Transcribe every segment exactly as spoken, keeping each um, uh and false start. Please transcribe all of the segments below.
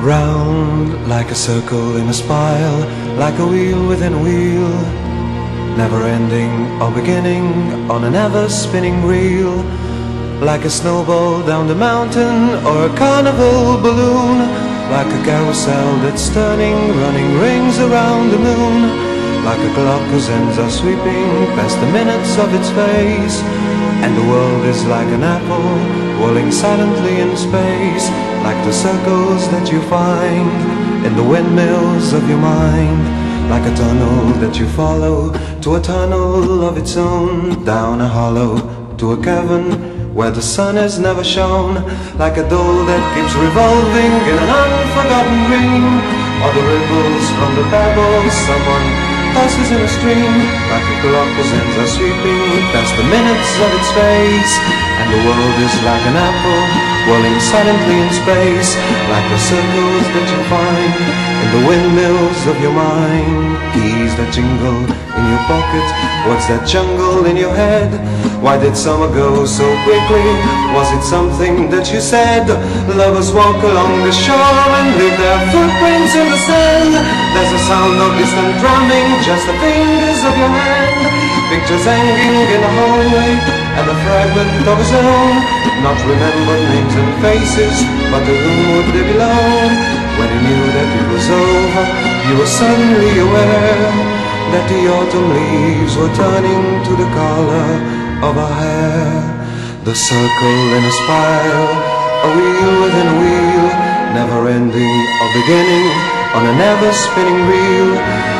Round like a circle in a spiral, like a wheel within a wheel, never ending or beginning on an ever spinning reel. Like a snowball down the mountain or a carnival balloon, like a carousel that's turning, running rings around the moon. Like a clock whose ends are sweeping past the minutes of its face, and the world is like an apple whirling silently in space. Like the circles that you find in the windmills of your mind. Like a tunnel that you follow to a tunnel of its own, down a hollow to a cavern where the sun has never shone. Like a doll that keeps revolving in an unforgotten dream, or the ripples from the pebbles someone tosses in a stream. Like a clock whose ends are sweeping past the minutes of its face, and the world is like an apple whirling silently in space. Like the circles that you find in the windmills of your mind. Keys that jingle in your pocket, what's that jungle in your head? Why did summer go so quickly? Was it something that you said? Lovers walk along the shore and leave their footprints in the sand. There's a sound of distant drumming, just the fingers of your hand. Pictures hanging in a hallway, and a fragment of his own. Not remembered names and faces, but to whom would they belong? When you knew that it was over, you were suddenly aware that the autumn leaves were turning to the color of her hair. The circle in a spiral, a wheel within a wheel, never ending or beginning on a never spinning reel.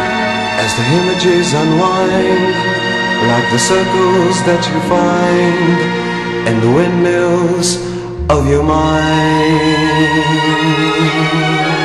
As the images unwind, like the circles that you find in the windmills of your mind.